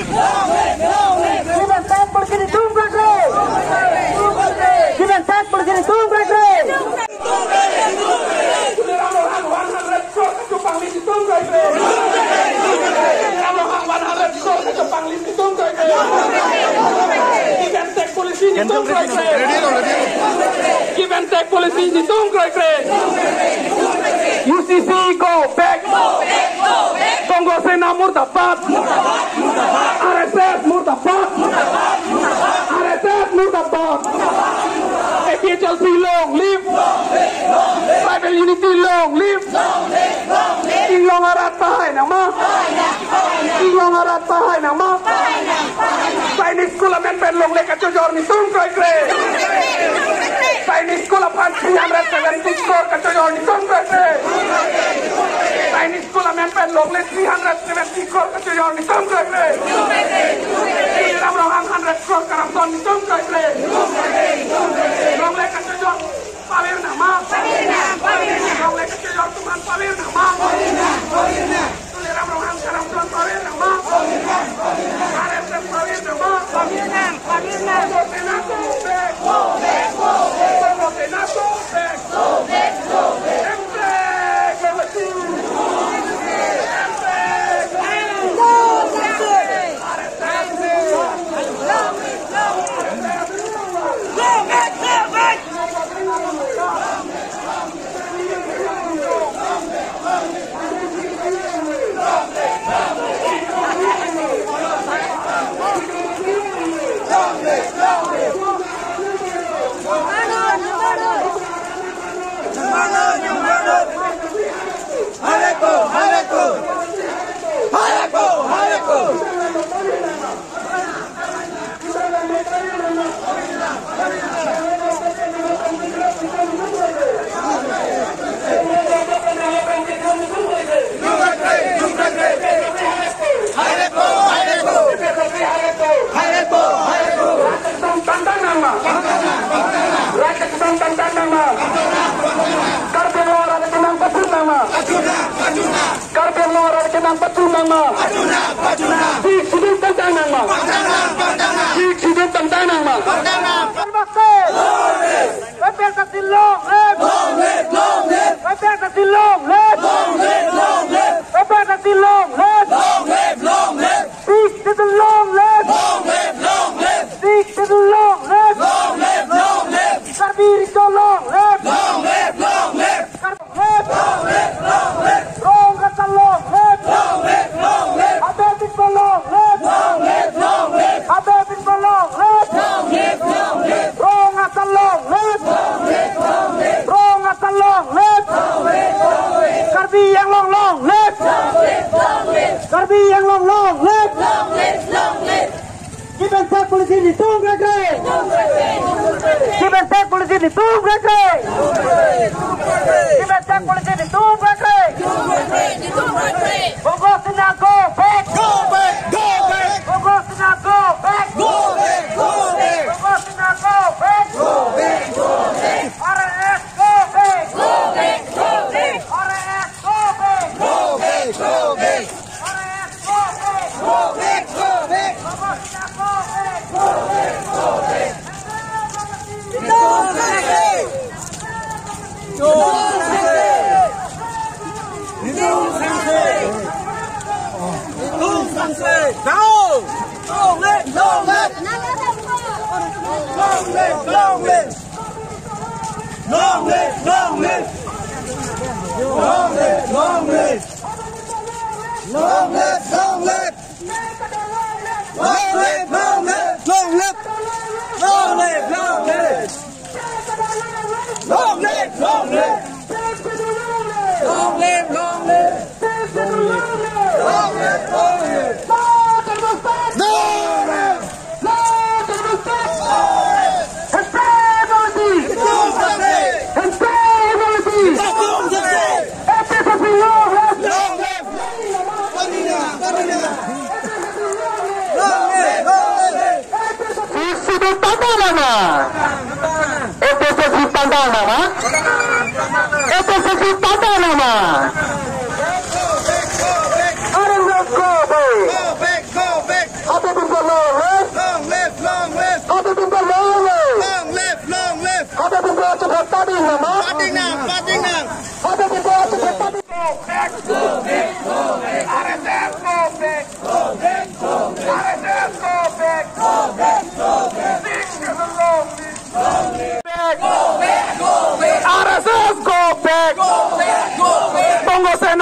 Libertad porque ditunggu kre. Libertad porque ditunggu kre. Give and take policy ditunggu kre. UCC go back. Congo Sena murtad. RSS murtad. RSS murtad. APHLC long live. Tribal unity long live. King long arat pahay nama. King long arat pahay nama. Chinese school amen pen long leka chojor ni tung koi kre. Chinese school apan 374 ka chojor ni tung koi kre. Chinese school amen pen long le 374 ka chojor ni tung koi kre. Ram long 100 crore ka ram ton ni tung koi kre. Long le ka chojor pawir nama. Long le ka chojor tuman pawir nama. Tule ram long karam ton pawir nama. RSS pawir nama.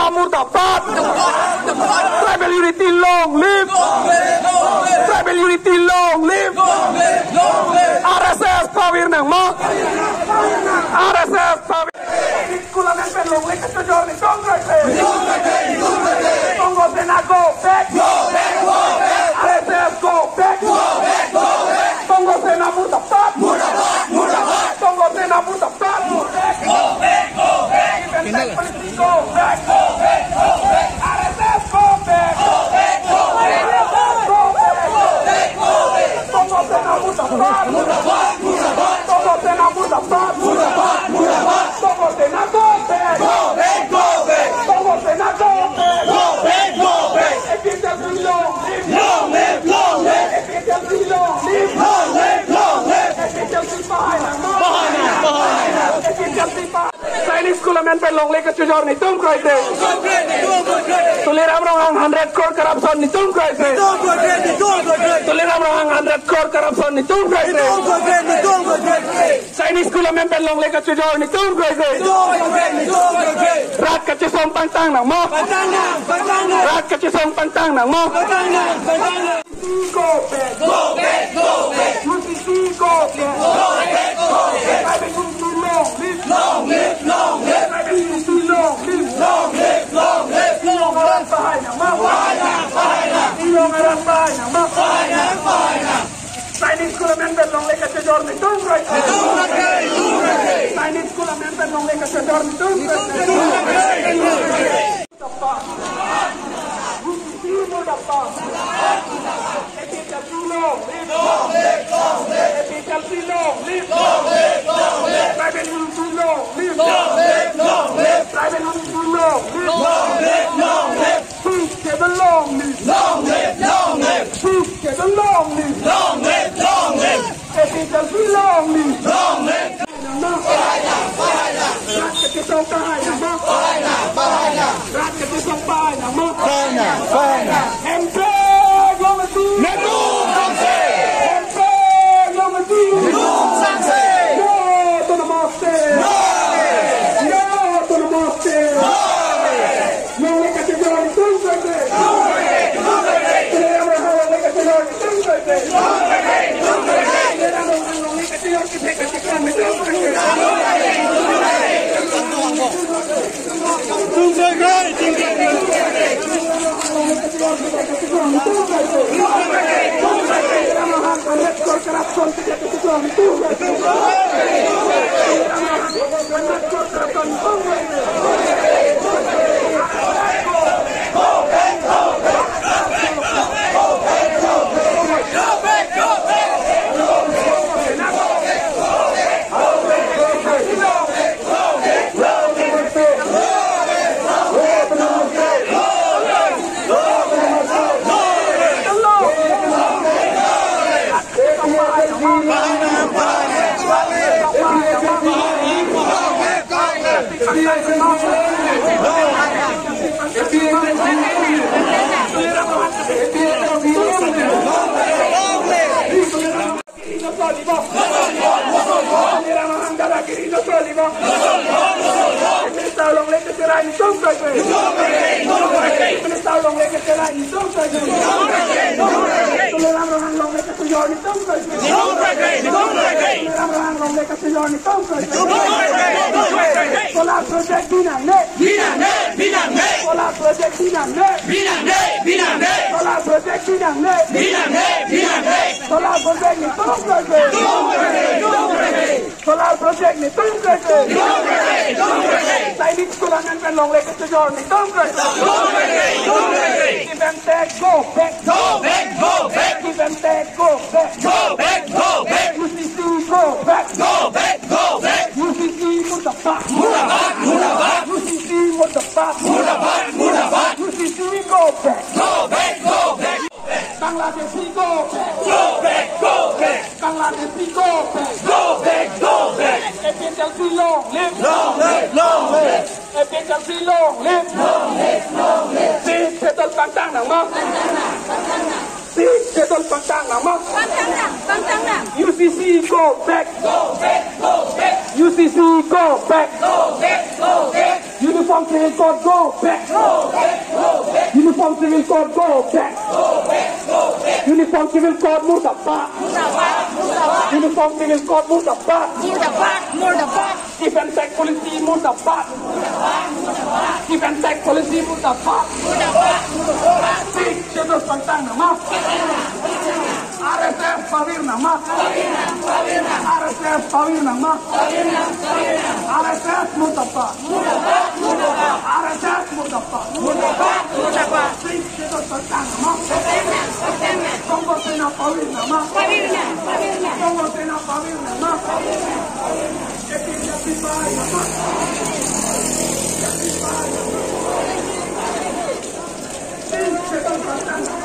murtabad. Tribal unity long live. Tribal unity long live. RSS pawir nang mo. RSS pawir. Sekolah member long live ketujuh ni Congress. Congo Sena go back. RSS go back. Congo Sena murtabad. Congo Sena murtabad. Go back. Go back. RSS go back. Congo Sena murtabad. Congo Sena murtabad. Congo Sena go back. Congo Sena go back. FPTLC long live. FPTLC long live. FPTLC Chinese school amendment long lek chujor ni tum koi de. Tuliram rong 100 crore corruption ni tum koi de. Tuliram rong 100 crore corruption ni tum koi de. Chinese school amendment long lek chujor ni tum koi de. Rat kache som pantang nang mo. Rat kache som pantang nang mo. Go back. UCC go back. Long live. Chinese school amendment long lek chujor ni tum koi de. Chinese school amendment long lek chujor ni tum koi de. Solar project Binane. Solar project Binane. Solar project Binane. Solar project ni tum koi. Solar project ni tum koi. Chinese school amendment long lek chujor ni tum koi. Give and take, go back. Give and take, go back. UCC, go back. UCC, murtabad. UCC, murtabad. UCC, go back. Bangladeshi, go back. Bangladeshi, go back. FPTLC long live. FPTLC long live. Sing settle pantang nang mo. Sing settle pantang nang mo. UCC, go back. UCC, go back. Uniform civil code, go back. Uniform civil code, go back. Uniform civil code, murdabad. Uniform civil code, murdabad. Chief and Tech Policy, murdabad. Chief and Tech Policy, murdabad. Schedule Pantang nama. RSF Pawir nama. RSF Pawir nama. RSF murdabad. RSF murdabad. Schedule Pantang nama. Congo Sena Pawir nama. Congo Sena Pawir nama. Justify nama. Schedule Pantang nama.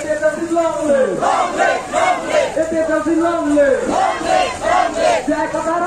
Long live.